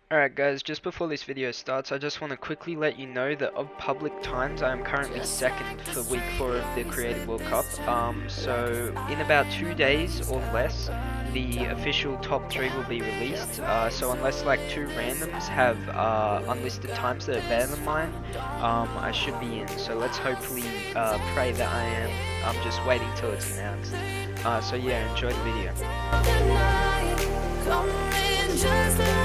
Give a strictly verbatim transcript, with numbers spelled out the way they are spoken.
Alright guys, just before this video starts, I just want to quickly let you know that of public times, I am currently second for week four of the Creative World Cup. Um, so in about two days or less, the official top three will be released. Uh, so unless like two randoms have uh, unlisted times that are better than mine, um, I should be in. So let's hopefully uh, pray that I am. I'm just waiting till it's announced. Uh, so yeah, enjoy the video.